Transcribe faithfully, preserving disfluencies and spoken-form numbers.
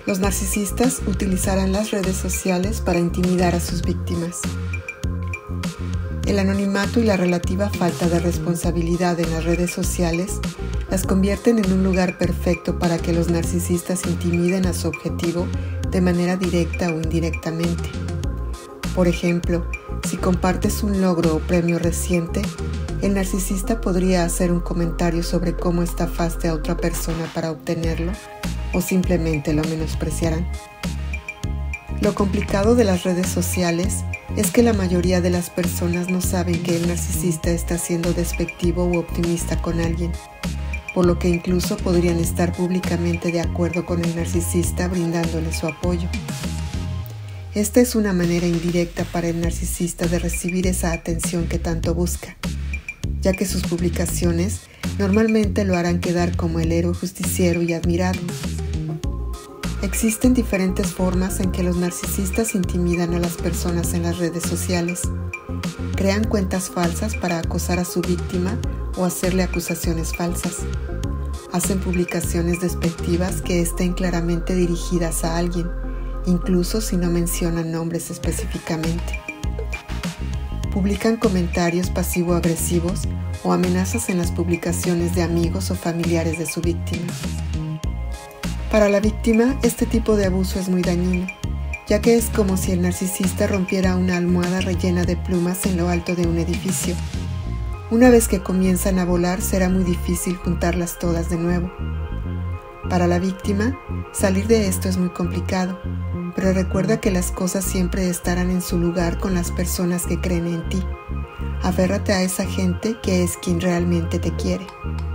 Los narcisistas utilizarán las redes sociales para intimidar a sus víctimas. El anonimato y la relativa falta de responsabilidad en las redes sociales las convierten en un lugar perfecto para que los narcisistas intimiden a su objetivo de manera directa o indirectamente. Por ejemplo, si compartes un logro o premio reciente, el narcisista podría hacer un comentario sobre cómo estafaste a otra persona para obtenerlo, o simplemente lo menospreciarán. Lo complicado de las redes sociales es que la mayoría de las personas no saben que el narcisista está siendo despectivo u optimista con alguien, por lo que incluso podrían estar públicamente de acuerdo con el narcisista brindándole su apoyo. Esta es una manera indirecta para el narcisista de recibir esa atención que tanto busca, ya que sus publicaciones normalmente lo harán quedar como el héroe justiciero y admirado. Existen diferentes formas en que los narcisistas intimidan a las personas en las redes sociales. Crean cuentas falsas para acosar a su víctima o hacerle acusaciones falsas. Hacen publicaciones despectivas que estén claramente dirigidas a alguien, incluso si no mencionan nombres específicamente. Publican comentarios pasivo-agresivos o amenazas en las publicaciones de amigos o familiares de su víctima. Para la víctima, este tipo de abuso es muy dañino, ya que es como si el narcisista rompiera una almohada rellena de plumas en lo alto de un edificio. Una vez que comienzan a volar, será muy difícil juntarlas todas de nuevo. Para la víctima, salir de esto es muy complicado, pero recuerda que las cosas siempre estarán en su lugar con las personas que creen en ti. Aférrate a esa gente que es quien realmente te quiere.